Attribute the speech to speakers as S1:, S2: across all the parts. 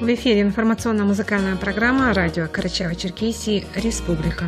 S1: В эфире информационно-музыкальная программа радио Карачаево-Черкесии «Республика».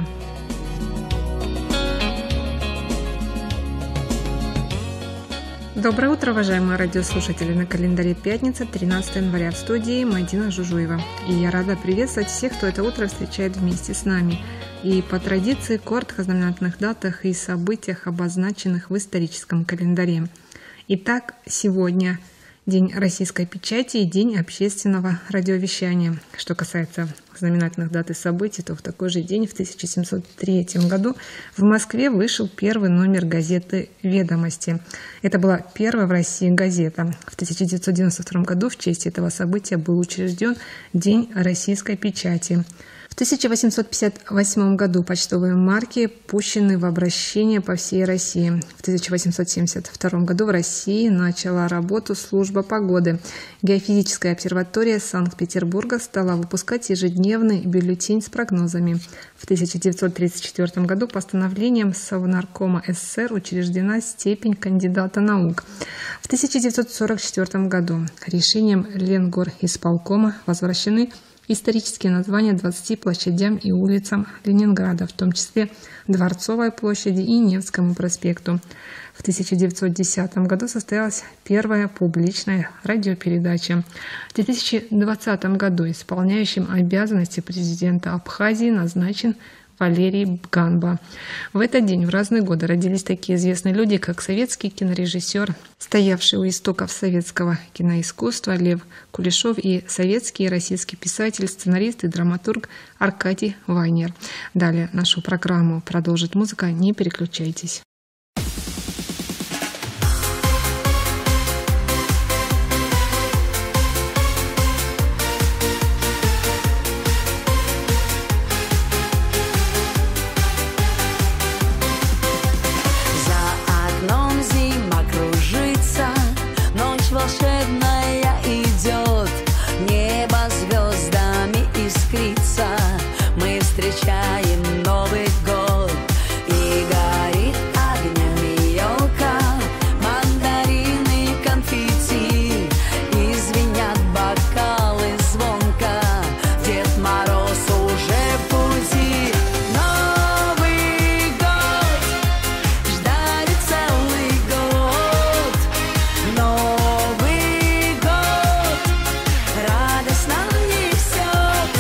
S1: Доброе утро, уважаемые радиослушатели! На календаре пятница, 13 января. В студии Мадина Жужуева. И я рада приветствовать всех, кто это утро встречает вместе с нами. И по традиции коротко о знаменательных датах и событиях, обозначенных в историческом календаре. Итак, сегодня День российской печати и День общественного радиовещания. Что касается знаменательных дат и событий, то в такой же день, в 1703 году, в Москве вышел первый номер газеты «Ведомости». Это была первая в России газета. В 1992 году в честь этого события был учрежден День российской печати. В 1858 году почтовые марки пущены в обращение по всей России. В 1872 году в России начала работу служба погоды. Геофизическая обсерватория Санкт-Петербурга стала выпускать ежедневный бюллетень с прогнозами. В 1934 году постановлением Совнаркома СССР учреждена степень кандидата наук. В 1944 году решением Ленгорисполкома возвращены исторические названия 20 площадям и улицам Ленинграда, в том числе Дворцовой площади и Невскому проспекту. В 1910 году состоялась первая публичная радиопередача. В 2020 году исполняющим обязанности президента Абхазии назначен Валерий Ганба. В этот день в разные годы родились такие известные люди, как советский кинорежиссер, стоявший у истоков советского киноискусства Лев Кулешов, и советский и российский писатель, сценарист и драматург Аркадий Вайнер. Далее нашу программу продолжит музыка. Не переключайтесь.
S2: Встречаем Новый год, и горит огнями елка, мандарины, конфетти, и звенят бокалы звонко. Дед Мороз уже в пути. Новый год ждали целый год. Новый год радость нам несет.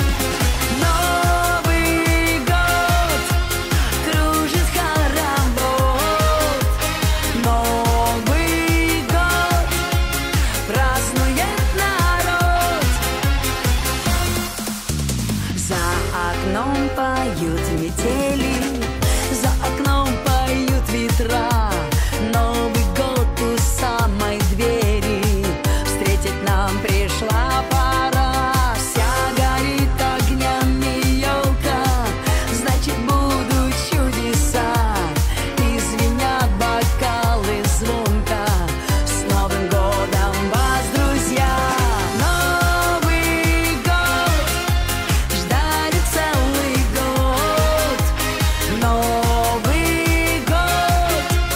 S2: Поют метели, за окном поют ветра. Новый год у самой двери, встретить нам пришла пора. Вся горит огнями елка, значит будут чудеса, и звенят бокалы звонко. С Новым годом вас, друзья! Новый год ждали целый год. Новый год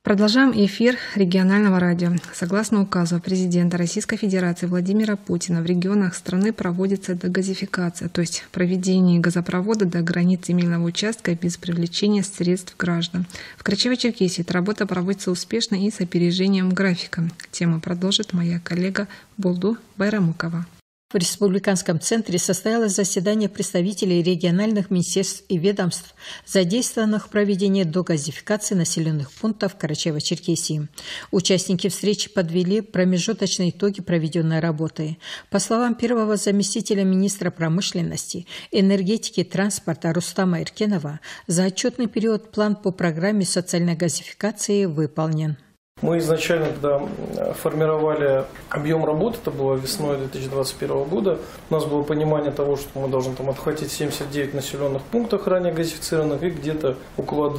S1: Продолжаем эфир регионального радио. Согласно указу президента Российской Федерации Владимира Путина, в регионах страны проводится дегазификация, то есть проведение газопровода до границ земельного участка без привлечения средств граждан. В Карачаево-Черкесии эта работа проводится успешно и с опережением графика. Тему продолжит моя коллега Болду Байрамукова.
S3: В Республиканском центре состоялось заседание представителей региональных министерств и ведомств, задействованных в проведении догазификации населенных пунктов Карачаево-Черкесии. Участники встречи подвели промежуточные итоги проведенной работы. По словам первого заместителя министра промышленности, энергетики и транспорта Рустама Эркенова, за отчетный период план по программе социальной газификации выполнен.
S4: Мы изначально, когда формировали объем работы, это было весной 2021 года, у нас было понимание того, что мы должны там отхватить 79 населенных пунктов ранее газифицированных и где-то около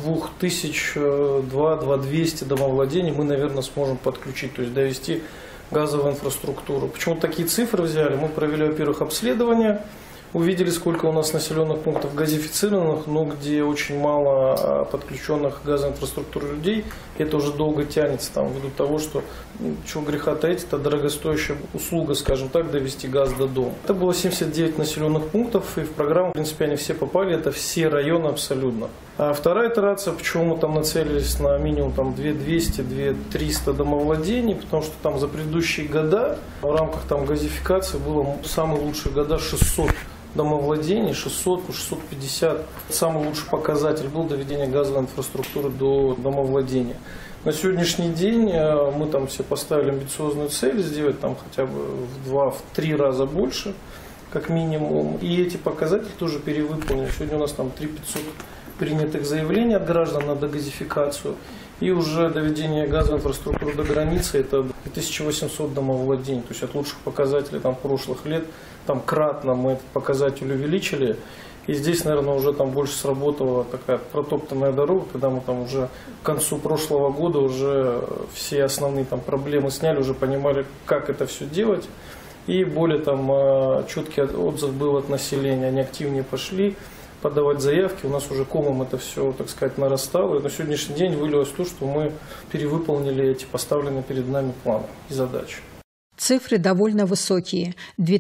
S4: 2200 домовладений мы, наверное, сможем подключить, то есть довести газовую инфраструктуру. Почему такие цифры взяли? Мы провели, во-первых, обследование, увидели, сколько у нас населенных пунктов газифицированных, но где очень мало подключенных к газовой инфраструктуре людей. Это уже долго тянется, ввиду того, что, чего греха таить, это дорогостоящая услуга, скажем так, довести газ до дома. Это было 79 населенных пунктов, и в программу, в принципе, они все попали, это все районы абсолютно. А вторая итерация, почему мы там нацелились на минимум 2200-2300 домовладений, потому что там за предыдущие года в рамках газификации было самые лучшие года 600 домовладений, 600-650. Самый лучший показатель был доведение газовой инфраструктуры до домовладения. На сегодняшний день мы там все поставили амбициозную цель сделать хотя бы в 2-3 раза больше, как минимум. И эти показатели тоже перевыполнены. Сегодня у нас 3500 принятых заявлений от граждан на дегазификацию. И уже доведение газовой инфраструктуры до границы – это 1800 домовладений. То есть от лучших показателей прошлых лет кратно мы этот показатель увеличили. И здесь, наверное, уже больше сработала такая протоптанная дорога, когда мы уже к концу прошлого года уже все основные проблемы сняли, уже понимали, как это все делать. И более четкий отзыв был от населения, они активнее пошли подавать заявки, у нас уже комом это все, так сказать, нарастало. И на сегодняшний день вылилось в то, что мы перевыполнили эти поставленные перед нами планы и задачи.
S3: Цифры довольно высокие.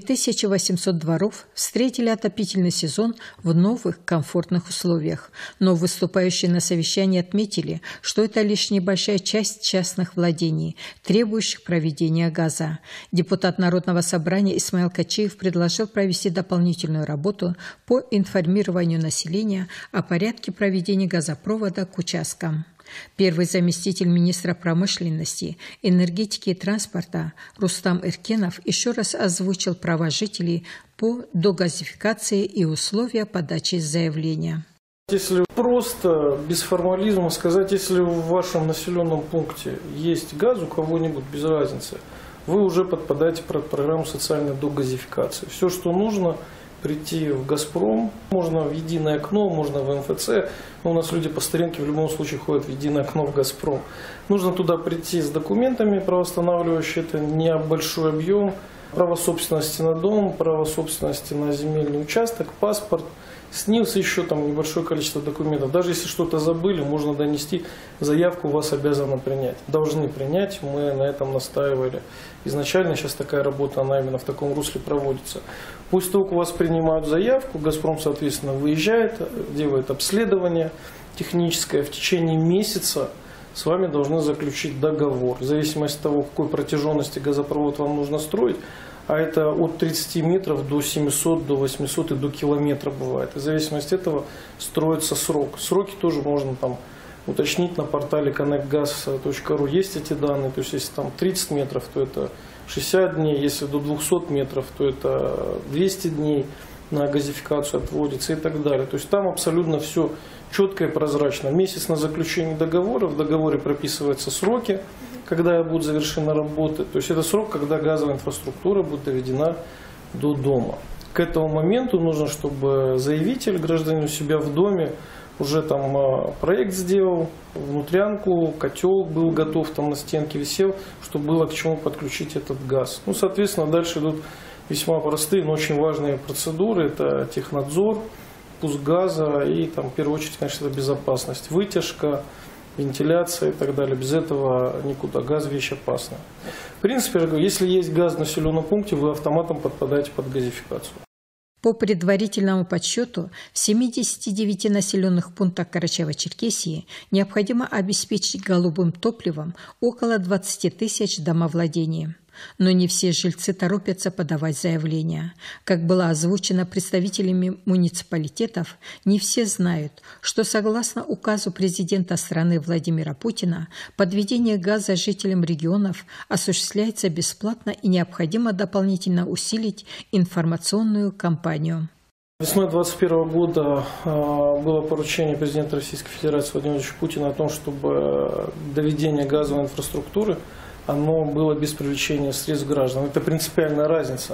S3: 2800 дворов встретили отопительный сезон в новых комфортных условиях. Но выступающие на совещании отметили, что это лишь небольшая часть частных владений, требующих проведения газа. Депутат Народного собрания Исмаил Качиев предложил провести дополнительную работу по информированию населения о порядке проведения газопровода к участкам. Первый заместитель министра промышленности, энергетики и транспорта Рустам Эркенов еще раз озвучил права жителей по догазификации и условия подачи заявления.
S4: Если просто, без формализма сказать, если в вашем населенном пункте есть газ у кого-нибудь, без разницы, вы уже подпадаете под программу социальной догазификации. Все, что нужно, прийти в «Газпром», можно в единое окно, можно в МФЦ, но у нас люди по старинке в любом случае ходят в единое окно в «Газпром». Нужно туда прийти с документами правоостанавливающими, это не большой объем, право собственности на дом, право собственности на земельный участок, паспорт, СНИЛС, еще небольшое количество документов. Даже если что-то забыли, можно донести, заявку вас обязаны принять. Должны принять, мы на этом настаивали. Изначально сейчас такая работа, она именно в таком русле проводится. После того, как у вас принимают заявку, «Газпром», соответственно, выезжает, делает обследование техническое. В течение месяца с вами должны заключить договор. В зависимости от того, какой протяженности газопровод вам нужно строить, а это от 30 метров до 700, до 800 и до километра бывает. И в зависимости от этого строится срок. Сроки тоже можно уточнить на портале connectgas.ru. Есть эти данные. То есть если 30 метров, то это 60 дней. Если до 200 метров, то это 200 дней на газификацию отводится и так далее. То есть там абсолютно все четко и прозрачно. Месяц на заключение договора. В договоре прописываются сроки, когда будут завершены работы. То есть это срок, когда газовая инфраструктура будет доведена до дома. К этому моменту нужно, чтобы заявитель, гражданин у себя в доме, уже проект сделал, внутрянку, котел был готов, на стенке висел, чтобы было к чему подключить этот газ. Соответственно, дальше идут весьма простые, но очень важные процедуры. Это технадзор, пуск газа и, в первую очередь, конечно, это безопасность. Вытяжка, вентиляция и так далее. Без этого никуда. Газ – вещь опасная. В принципе, если есть газ в населенном пункте, вы автоматом подпадаете под газификацию.
S3: По предварительному подсчету, в 79 населенных пунктах Карачаево-Черкесии необходимо обеспечить голубым топливом около 20 тысяч домовладений. Но не все жильцы торопятся подавать заявления. Как было озвучено представителями муниципалитетов, не все знают, что согласно указу президента страны Владимира Путина, подведение газа жителям регионов осуществляется бесплатно и необходимо дополнительно усилить информационную кампанию.
S4: Весной 2021 года было поручение президента Российской Федерации Владимира Владимировича Путина о том, чтобы доведение газовой инфраструктуры оно было без привлечения средств граждан. Это принципиальная разница.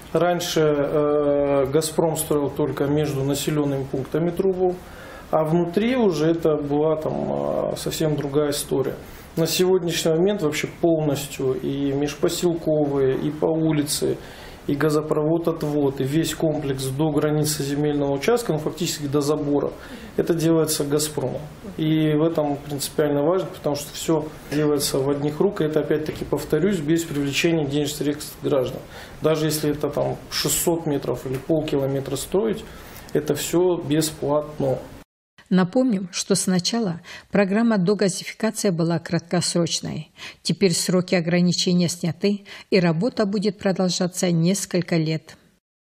S4: Раньше «Газпром» строил только между населенными пунктами трубу, а внутри уже это была там совсем другая история. На сегодняшний момент вообще полностью и межпоселковые, и по улице, и газопровод-отвод, и весь комплекс до границы земельного участка, ну фактически до забора, это делается «Газпромом». И в этом принципиально важно, потому что все делается в одних рук, и это опять-таки, повторюсь, без привлечения денежных средств граждан. Даже если это там 600 метров или полкилометра строить, это все бесплатно.
S3: Напомним, что сначала программа догазификации была краткосрочной. Теперь сроки ограничения сняты, и работа будет продолжаться несколько лет.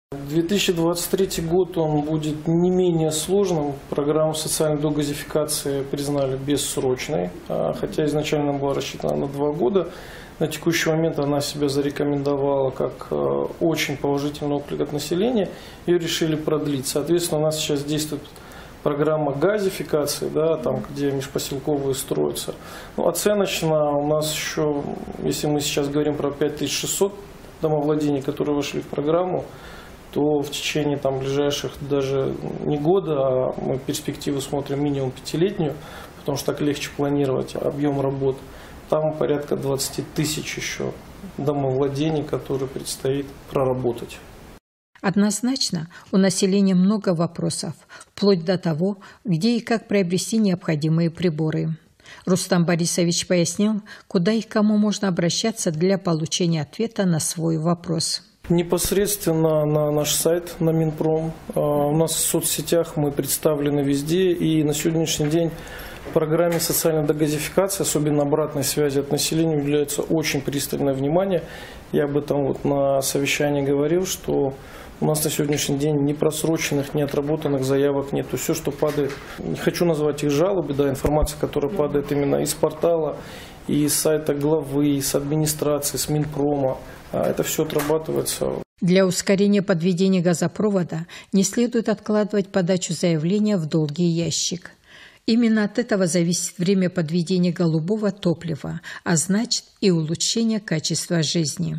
S4: 2023 год он будет не менее сложным. Программу социальной догазификации признали бессрочной, хотя изначально была рассчитана на 2 года. На текущий момент она себя зарекомендовала как очень положительный отклик от населения. Ее решили продлить. Соответственно, у нас сейчас действует программа газификации, да, там, где межпоселковые строятся. Ну, оценочно у нас еще, если мы сейчас говорим про 5600 домовладений, которые вошли в программу, то в течение там ближайших даже не года, а мы перспективу смотрим минимум 5-летнюю, потому что так легче планировать объем работ. Там порядка 20 тысяч еще домовладений, которые предстоит проработать.
S3: Однозначно, у населения много вопросов, вплоть до того, где и как приобрести необходимые приборы. Рустам Борисович пояснил, куда и к кому можно обращаться для получения ответа на свой вопрос.
S4: Непосредственно на наш сайт, на Минпром. У нас в соцсетях мы представлены везде, и на сегодняшний день в программе социальной догазификации, особенно обратной связи от населения, уделяется очень пристальное внимание. Я об этом вот на совещании говорил, что у нас на сегодняшний день ни просроченных, ни отработанных заявок нет. То есть все, что падает, не хочу назвать их жалобы, да, информация, которая падает именно из портала, и из сайта главы, и с администрации, с Минпрома, это все отрабатывается.
S3: Для ускорения подведения газопровода не следует откладывать подачу заявления в долгий ящик. Именно от этого зависит время подведения голубого топлива, а значит и улучшение качества жизни.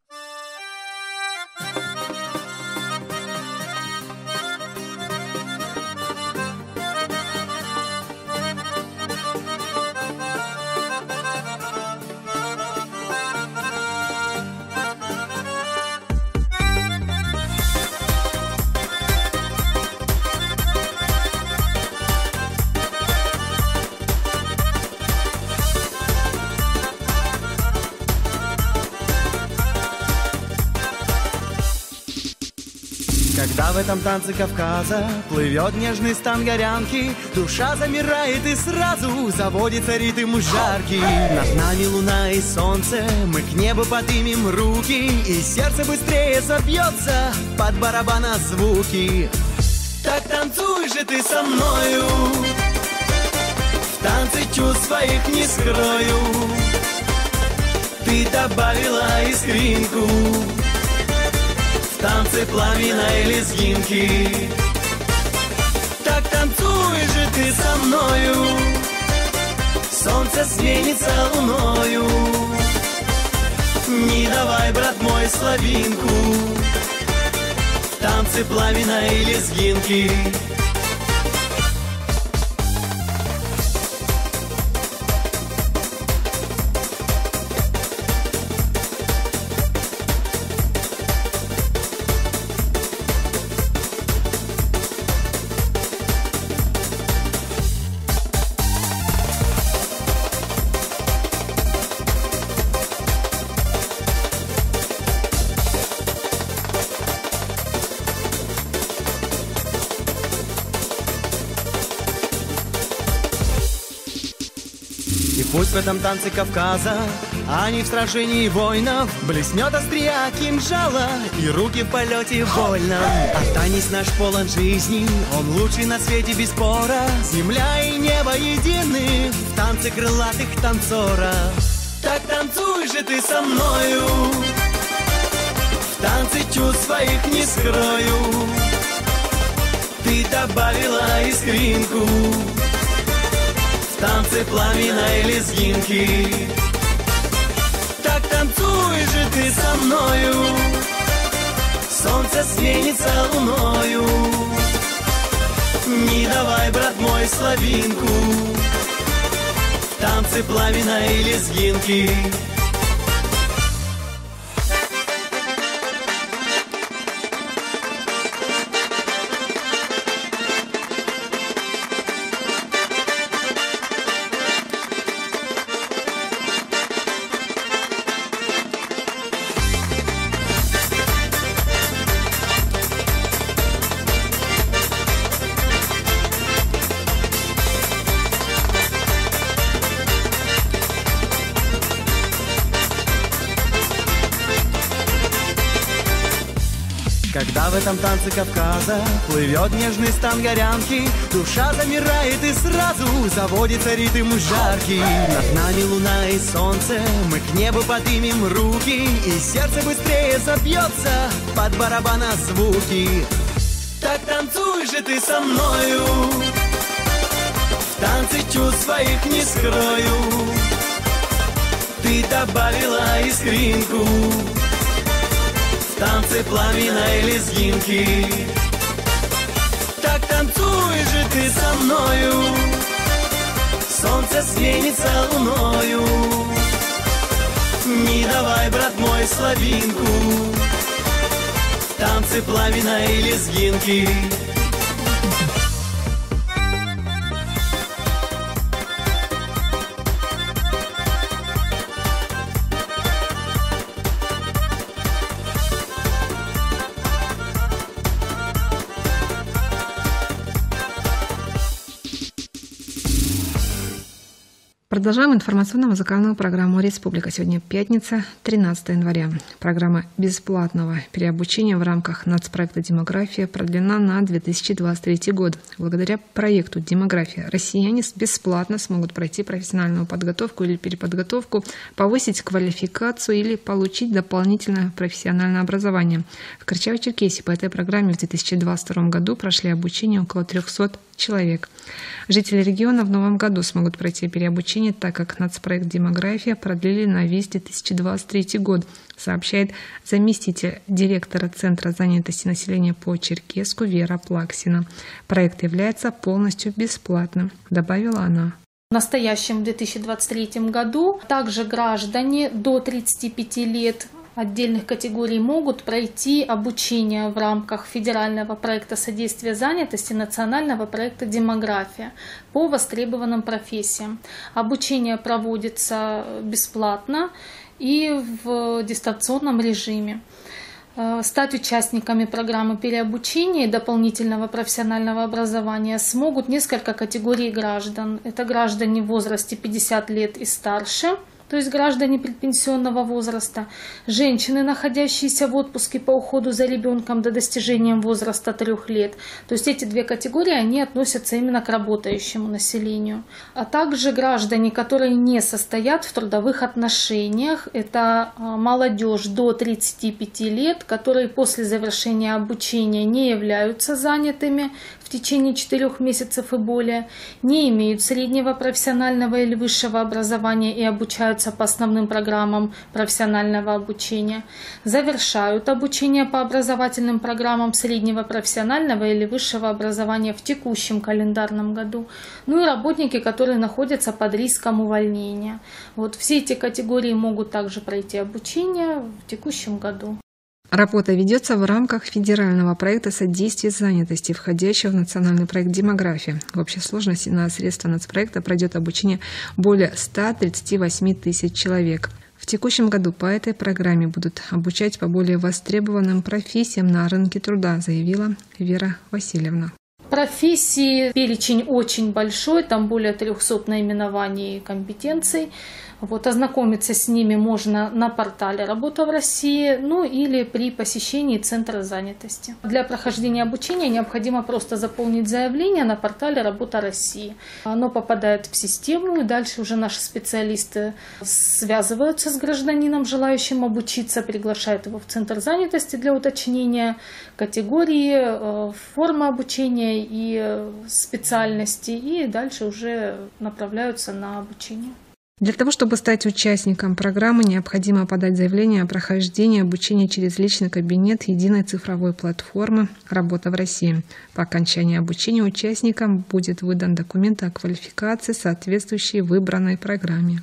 S5: Когда в этом танце Кавказа плывет нежный стан горянки, душа замирает и сразу заводится ритм жаркий. Над нами луна и солнце, мы к небу поднимем руки, и сердце быстрее забьется под барабана звуки. Так танцуй же ты со мною, в танце чувств своих не скрою. Ты добавила искринку в танце пламенной лезгинки. Так танцуй же ты со мною, солнце сменится луною. Не давай, брат мой, слабинку в танце пламенной лезгинки. И пусть в этом танце Кавказа, а не в сражении воинов, блеснет острия кинжала и руки в полете вольном. А танец наш полон жизни, он лучший на свете без спора. Земля и небо едины в танце крылатых танцоров. Так танцуй же ты со мною, в танце чувств своих не скрою. Ты добавила искринку в танце пламенной лезгинки. Так танцуй же ты со мною, солнце сменится луною. Не давай, брат мой, слабинку в танце пламенной лезгинки. Когда в этом танце Кавказа плывет нежный стан горянки, душа замирает и сразу заводится ритм жаркий. Над нами луна и солнце, мы к небу поднимем руки, и сердце быстрее забьется под барабана звуки. Так танцуй же ты со мною, в танце чувств своих не скрою. Ты добавила искринку в танце пламенной лезгинки. Так танцуй же ты со мною, солнце сменится луною. Не давай, брат мой, слабинку в танце пламенной лезгинки.
S1: Продолжаем информационно-музыкальную программу «Республика». Сегодня пятница, 13 января. Программа бесплатного переобучения в рамках нацпроекта «Демография» продлена на 2023 год. Благодаря проекту «Демография» россияне бесплатно смогут пройти профессиональную подготовку или переподготовку, повысить квалификацию или получить дополнительное профессиональное образование. В Карачаево-Черкесии по этой программе в 2022 году прошли обучение около 300 человек. Жители региона в новом году смогут пройти переобучение, так как нацпроект «Демография» продлили на весь 2023 год, сообщает заместитель директора Центра занятости населения по Черкесску Вера Плаксина. Проект является полностью бесплатным, добавила она.
S6: В настоящем 2023 году также граждане до 35 лет отдельных категорий могут пройти обучение в рамках федерального проекта содействия занятости, национального проекта «Демография» по востребованным профессиям. Обучение проводится бесплатно и в дистанционном режиме. Стать участниками программы переобучения и дополнительного профессионального образования смогут несколько категорий граждан. Это граждане в возрасте 50 лет и старше, то есть граждане предпенсионного возраста, женщины, находящиеся в отпуске по уходу за ребенком до достижения возраста 3 лет. То есть эти две категории, они относятся именно к работающему населению. А также граждане, которые не состоят в трудовых отношениях. Это молодежь до 35 лет, которые после завершения обучения не являются занятыми в течение 4 месяцев и более, не имеют среднего профессионального или высшего образования и обучаются по основным программам профессионального обучения, завершают обучение по образовательным программам среднего профессионального или высшего образования в текущем календарном году, ну и работники, которые находятся под риском увольнения. Вот все эти категории могут также пройти обучение в текущем году.
S1: Работа ведется в рамках федерального проекта содействия занятости, входящего в национальный проект «Демография». В общей сложности на средства нацпроекта пройдет обучение более 138 тысяч человек. В текущем году по этой программе будут обучать по более востребованным профессиям на рынке труда, заявила Вера Васильевна.
S6: Профессии перечень очень большой, там более 300 наименований и компетенций. Ознакомиться с ними можно на портале «Работа в России», или при посещении Центра занятости. Для прохождения обучения необходимо просто заполнить заявление на портале «Работа России». Оно попадает в систему, и дальше уже наши специалисты связываются с гражданином, желающим обучиться, приглашают его в Центр занятости для уточнения категории, формы обучения и специальности, и дальше уже направляются на обучение.
S1: Для того, чтобы стать участником программы, необходимо подать заявление о прохождении обучения через личный кабинет единой цифровой платформы «Работа в России». По окончании обучения участникам будет выдан документ о квалификации, соответствующей выбранной программе.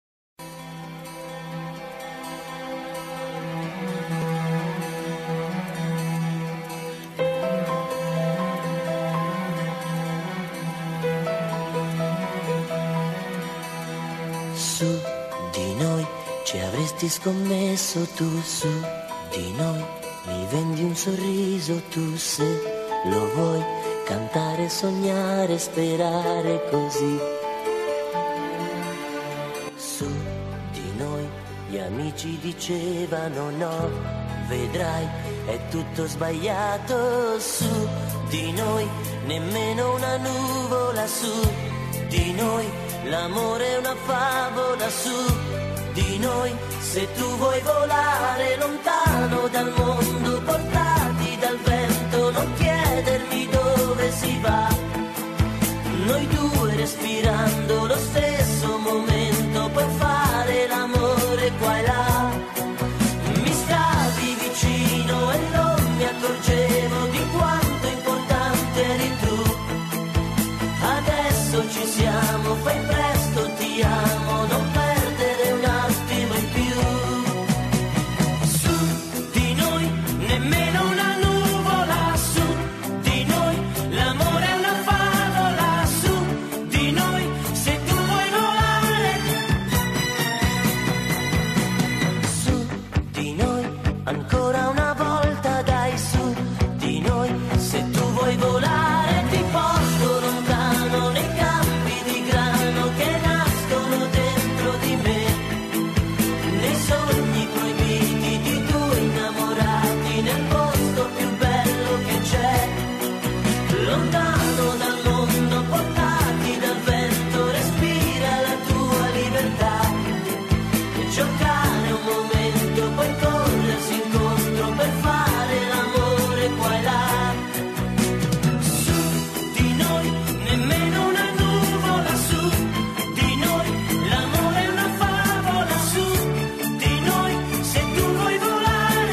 S7: Su di noi ci avresti scommesso, tu su di noi mi vendi un sorriso, tu se lo vuoi cantare, sognare, sperare così. Su di noi gli amici dicevano no, vedrai è tutto sbagliato, su di noi nemmeno una nuvola, su di noi l'amore è una favola, su di noi se tu vuoi volare lontano dal mondo, portati dal vento, non chiedermi dove si va, noi due respirando lo stesso momento, puoi fare l'amore qua e là, mi stavi vicino e non mi accorgevo di quanto importante eri tu, adesso ci siamo, fai presto, ti amo, non perdere un attimo in più. Su di noi nemmeno una nuvola, su di noi l'amore è una favola, su di noi se tu vuoi volare. Su di noi ancora una volta, dai, su di noi se tu vuoi volare ti porto lontano nei campi di grano che nascono dentro di me, nei sogni proibiti di due innamorati, nel posto più bello che c'è, lontano dal mondo, portati dal vento, respira la tua libertà, giocare un momento, poi corrersi incontro per fare l'amore qua e là. Su di noi nemmeno una nuvola, su di noi l'amore è una favola, su di noi se tu vuoi volare.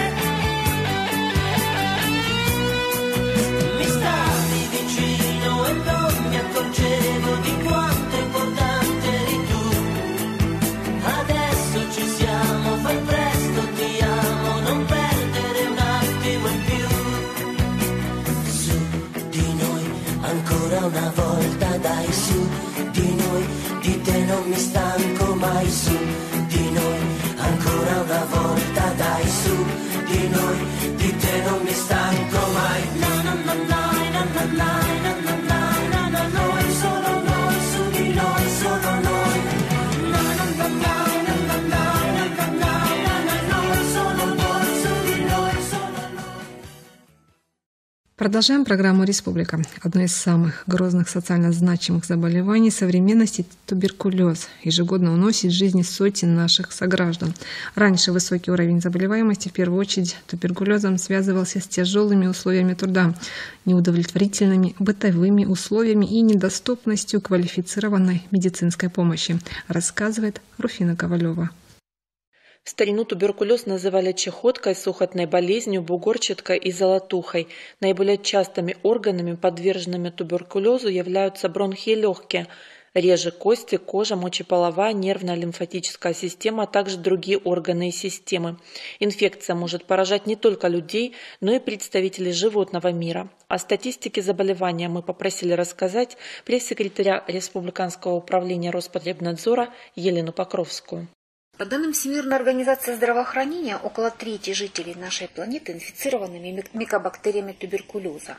S7: Mi stavi vicino e non mi accorgevo di quanto importante eri tu, adesso ci siamo, fai presto, ti amo, non perdere un attimo in più. Su di noi ancora una volta, dai, su di noi, di te non mi stanco mai, su di noi ancora una volta, dai, su di noi, di te non mi stanco mai. Na na na na na na na na na na na, noi solo noi, su di noi solo noi. Na na na na na na na na na na, noi solo noi, su di noi solo noi.
S1: Продолжаем программу «Республика». Одно из самых грозных социально значимых заболеваний современности – туберкулез. Ежегодно уносит жизни сотен наших сограждан. Раньше высокий уровень заболеваемости в первую очередь туберкулезом связывался с тяжелыми условиями труда, неудовлетворительными бытовыми условиями и недоступностью квалифицированной медицинской помощи, рассказывает Руфина Ковалева.
S8: В старину туберкулез называли чехоткой, сухотной болезнью, бугорчаткой и золотухой. Наиболее частыми органами, подверженными туберкулезу, являются бронхи и легкие. Реже кости, кожа, мочеполовая, нервная, лимфатическая система, а также другие органы и системы. Инфекция может поражать не только людей, но и представителей животного мира. О статистике заболевания мы попросили рассказать пресс-секретаря Республиканского управления Роспотребнадзора Елену Покровскую.
S9: По данным Всемирной организации здравоохранения, около трети жителей нашей планеты инфицированы микобактериями туберкулеза.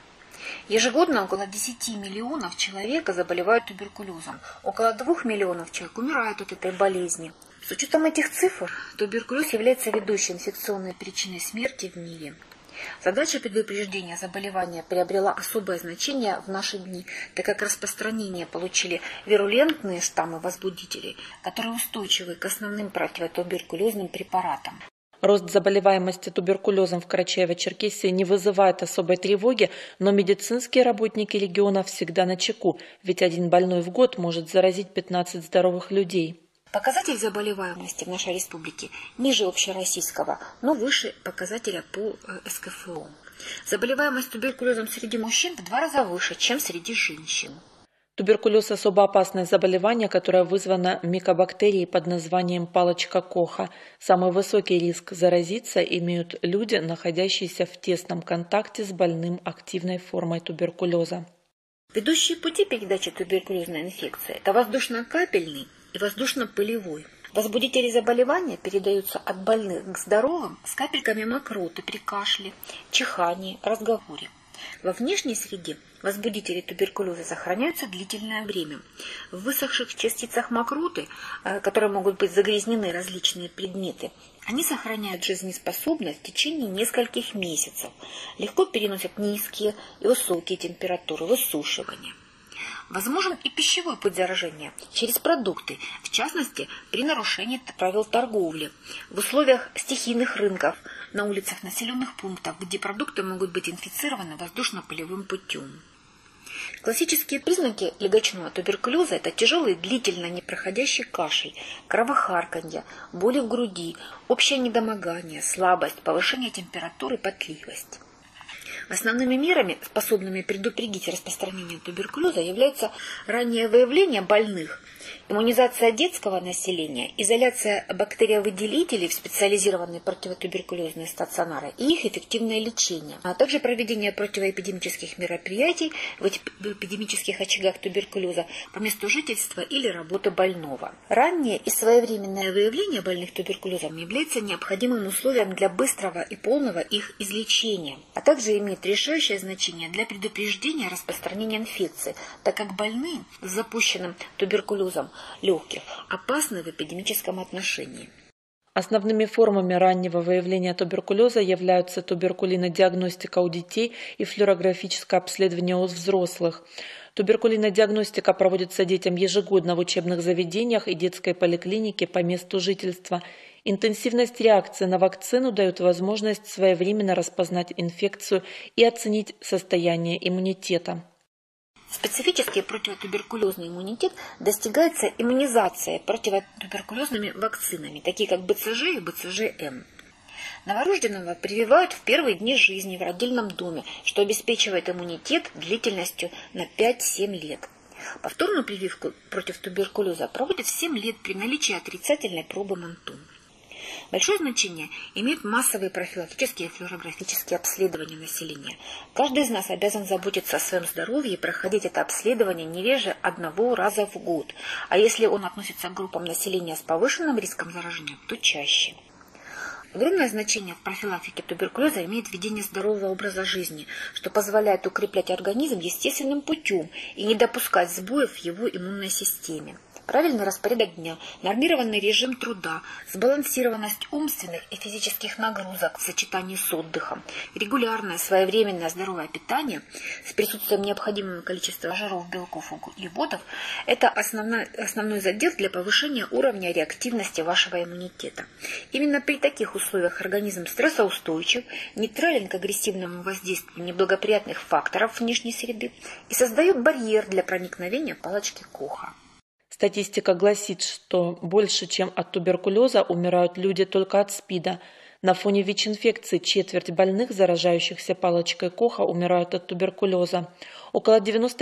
S9: Ежегодно около 10 миллионов человек заболевают туберкулезом. Около 2 миллионов человек умирают от этой болезни. С учетом этих цифр, туберкулез является ведущей инфекционной причиной смерти в мире. Задача предупреждения заболевания приобрела особое значение в наши дни, так как распространение получили вирулентные штаммы возбудителей, которые устойчивы к основным противотуберкулезным препаратам.
S8: Рост заболеваемости туберкулезом в Карачаево-Черкесии не вызывает особой тревоги, но медицинские работники региона всегда начеку, ведь один больной в год может заразить 15 здоровых людей.
S9: Показатель заболеваемости в нашей республике ниже общероссийского, но выше показателя по СКФО. Заболеваемость туберкулезом среди мужчин в 2 раза выше, чем среди женщин.
S8: Туберкулез – особо опасное заболевание, которое вызвано микобактерией под названием палочка Коха. Самый высокий риск заразиться имеют люди, находящиеся в тесном контакте с больным активной формой туберкулеза.
S9: Ведущие пути передачи туберкулезной инфекции – это воздушно-капельный и воздушно-пылевой. Возбудители заболевания передаются от больных к здоровым с капельками мокроты при кашле, чихании, разговоре. Во внешней среде возбудители туберкулеза сохраняются длительное время. В высохших частицах мокроты, которые могут быть загрязнены различные предметы, они сохраняют жизнеспособность в течение нескольких месяцев, легко переносят низкие и высокие температуры, высушивания. Возможен и пищевой путь заражения через продукты, в частности, при нарушении правил торговли, в условиях стихийных рынков, на улицах населенных пунктов, где продукты могут быть инфицированы воздушно-пылевым путем. Классические признаки легочного туберкулеза – это тяжелый длительно непроходящий кашель, кровохарканье, боли в груди, общее недомогание, слабость, повышение температуры, потливость. Основными мерами, способными предупредить распространение туберкулеза, являются раннее выявление больных, иммунизация детского населения, изоляция бактериовыделителей в специализированные противотуберкулезные стационары и их эффективное лечение, а также проведение противоэпидемических мероприятий в эпидемических очагах туберкулеза по месту жительства или работы больного. Раннее и своевременное выявление больных туберкулезом является необходимым условием для быстрого и полного их излечения, а также имеет решающее значение для предупреждения распространения инфекции, так как больные с запущенным туберкулезом легких опасны в эпидемическом отношении.
S8: Основными формами раннего выявления туберкулеза являются туберкулинодиагностика у детей и флюорографическое обследование у взрослых. Туберкулинодиагностика проводится детям ежегодно в учебных заведениях и детской поликлинике по месту жительства. Интенсивность реакции на вакцину дает возможность своевременно распознать инфекцию и оценить состояние иммунитета.
S9: Специфический противотуберкулезный иммунитет достигается иммунизацией противотуберкулезными вакцинами, такие как БЦЖ и БЦЖ-М. Новорожденного прививают в первые дни жизни в родильном доме, что обеспечивает иммунитет длительностью на 5-7 лет. Повторную прививку против туберкулеза проводят в 7 лет при наличии отрицательной пробы МАНТУ. Большое значение имеют массовые профилактические и флюорографические обследования населения. Каждый из нас обязан заботиться о своем здоровье и проходить это обследование не реже 1 раза в год, а если он относится к группам населения с повышенным риском заражения, то чаще. Огромное значение в профилактике туберкулеза имеет ведение здорового образа жизни, что позволяет укреплять организм естественным путем и не допускать сбоев в его иммунной системе. Правильный распорядок дня, нормированный режим труда, сбалансированность умственных и физических нагрузок в сочетании с отдыхом, регулярное, своевременное здоровое питание с присутствием необходимого количества жиров, белков, углеводов – это основной задел для повышения уровня реактивности вашего иммунитета. Именно при таких условиях организм стрессоустойчив, нейтрален к агрессивному воздействию неблагоприятных факторов внешней среды и создает барьер для проникновения палочки Коха.
S8: Статистика гласит, что больше, чем от туберкулеза, умирают люди только от СПИДа. На фоне ВИЧ-инфекции четверть больных, заражающихся палочкой Коха, умирают от туберкулеза. Около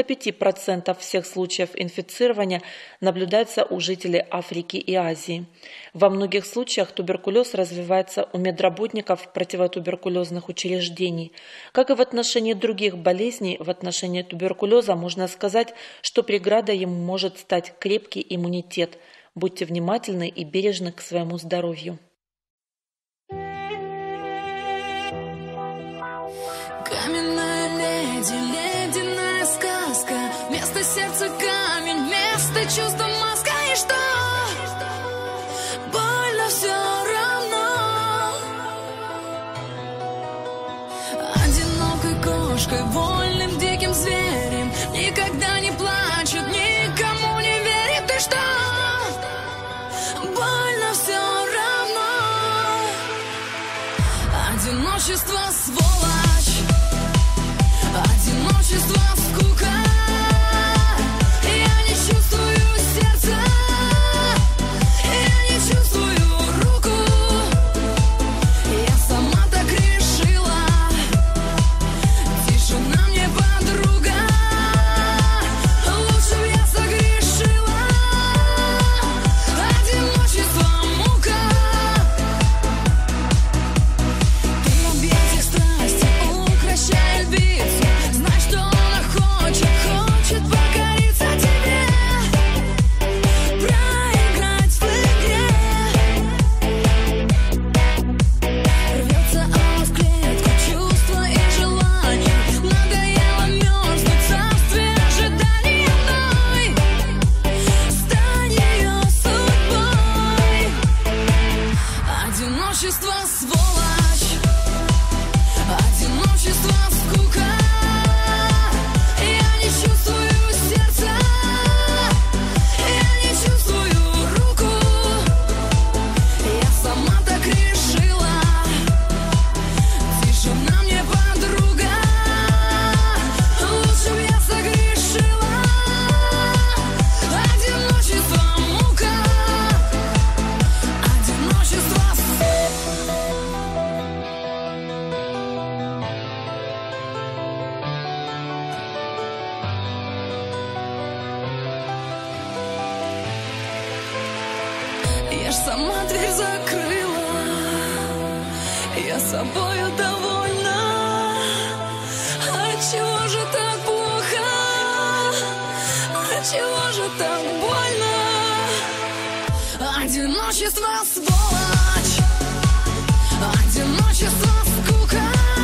S8: 95% всех случаев инфицирования наблюдается у жителей Африки и Азии. Во многих случаях туберкулез развивается у медработников противотуберкулезных учреждений. Как и в отношении других болезней, в отношении туберкулеза можно сказать, что преградой ему может стать крепкий иммунитет. Будьте внимательны и бережны к своему здоровью.
S2: Каменная леди, чувства маска, и что больно все равно. Одинокой кошкой, вольным диким зверем, никогда не плачет, никому не верит. И что больно все равно. Одиночество сволочь, одиночество скука. Я не чувствую сердца, я не чувствую руку. Я сама так решила, тишина мне подруга. Лучше б я согрешила, одиночество мука. Ты в объятиях страсти укращай львицу. Знай, что она хочет покориться тебе, проиграть в игре. Рвется в клетку чувства и желаний. Надоело мерзнуть в царстве ожидания мной. Стань ее судьбой. Одиночество сволочь, одиночество скука. Я не чувствую сердца, я не чувствую руку. Я сама так решила, тишина мне подруга. Лучше б я согрешила, одиночество мука. Одиночество. Я ж сама дверь закрыла, я собою довольна. Отчего же так плохо? Отчего же так больно? Одиночество сволочь, одиночество скука.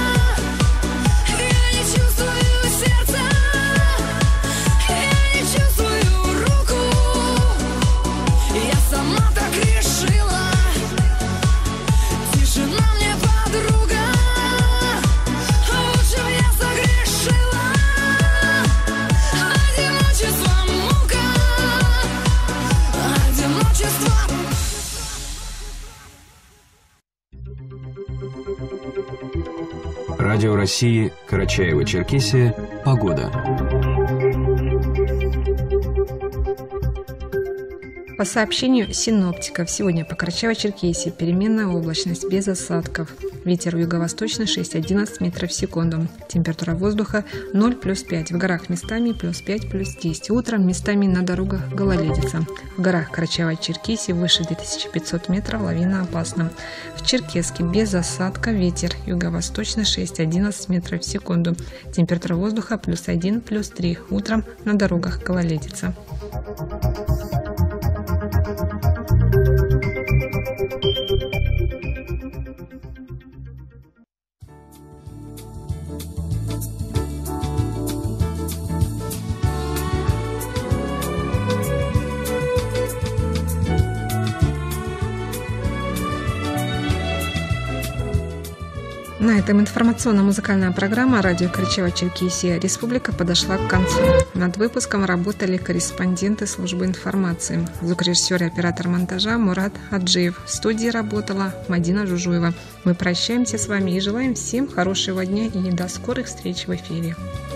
S2: Я не чувствую сердца, я не чувствую руку. Я сама так решила, тишина мне подруга. Лучше б я согрешила, одиночество мука. Одиночество.
S10: Радио России, Карачаево-Черкесия. Погода.
S1: По сообщению синоптиков, сегодня по Карачаево-Черкесии переменная облачность без осадков. Ветер юго-восточный 6-11 метров в секунду. Температура воздуха 0 плюс 5. В горах местами плюс 5 плюс 10. Утром местами на дорогах гололедица. В горах Карачаево-Черкесии выше 2500 метров лавина опасна. В Черкесске без осадка ветер юго-восточный 6-11 метров в секунду. Температура воздуха плюс 1 плюс 3. Утром на дорогах гололедица. На этом информационно-музыкальная программа «Радио Карачаево-Черкесия. Республика» подошла к концу. Над выпуском работали корреспонденты службы информации. Звукорежиссер и оператор монтажа Мурат Аджиев. В студии работала Мадина Жужуева. Мы прощаемся с вами и желаем всем хорошего дня и до скорых встреч в эфире.